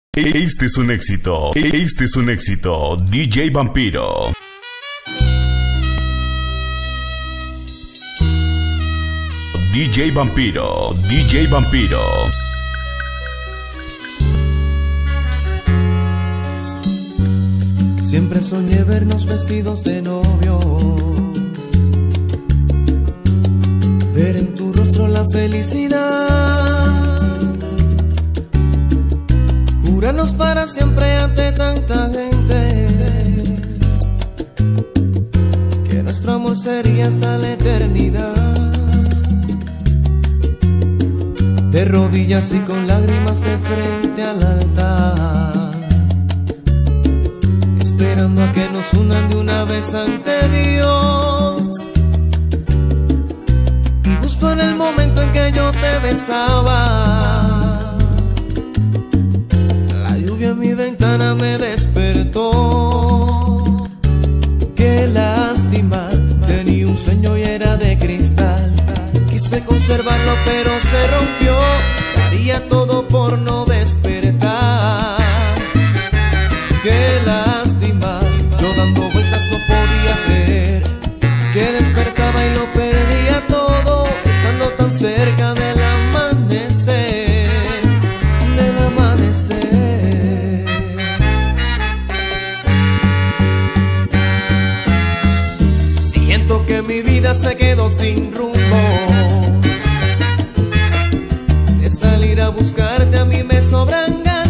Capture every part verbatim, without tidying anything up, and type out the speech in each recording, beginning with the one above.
Este es un éxito, este es un éxito, D J Vampiro. D J Vampiro, D J Vampiro. Siempre soñé vernos vestidos de novios, ver en tu rostro la felicidad, jurarnos para siempre ante tanta gente, que nuestro amor sería hasta la eternidad. De rodillas y con lágrimas de frente al altar, esperando a que nos unan de una vez ante Dios. Y justo en el momento en que yo te besaba, la lluvia en mi ventana me despertó. Qué lástima, tenía un sueño y era de cristal. Quise conservarlo pero se rompió, daría todo por no despertar. Qué lástima, yo dando vueltas no podía creer que despertaba y lo perdía todo, estando tan cerca del amanecer, del amanecer. Siento que mi vida se quedó sin rumbo, de salir a buscarte a mí me sobran ganas.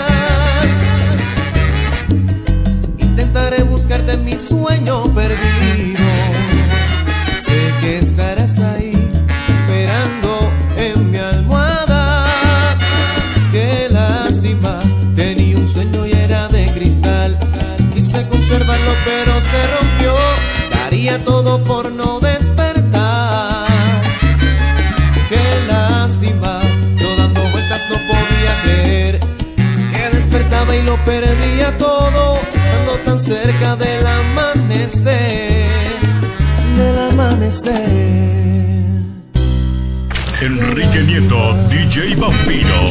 Intentaré buscarte en mi sueño perdido, sé que estarás ahí esperando en mi almohada. Qué lástima, tenía un sueño y era de cristal. Quise conservarlo pero se rompió, daría todo por no despertar. Qué lástima, yo dando vueltas no podía creer que despertaba y lo perdía todo, estando tan cerca del amanecer, del amanecer. Enrique Nieto, D J Vampiro.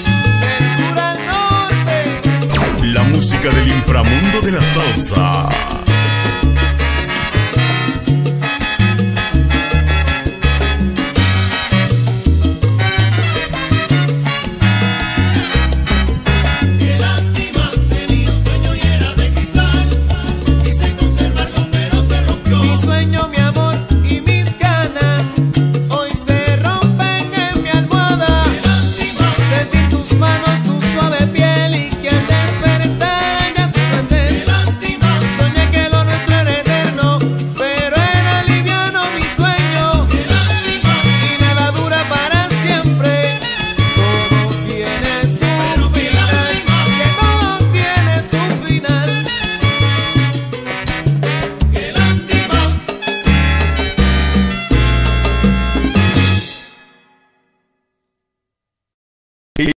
La música del inframundo de la salsa.